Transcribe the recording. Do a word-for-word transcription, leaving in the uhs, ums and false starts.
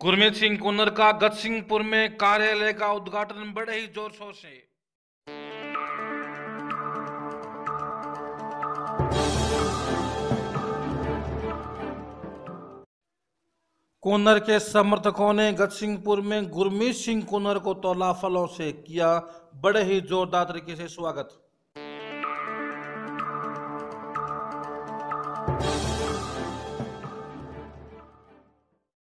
गुरमीत सिंह कुन्नर का गतसिंहपुर में कार्यालय का उद्घाटन बड़े ही जोर शोर से। कुन्नर के समर्थकों ने गतसिंहपुर में गुरमीत सिंह कुन्नर को तोला फलों से किया बड़े ही जोरदार तरीके से स्वागत।